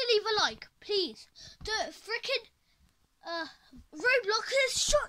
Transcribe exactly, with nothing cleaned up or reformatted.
to leave a like, please. The freaking uh, Roblox is shut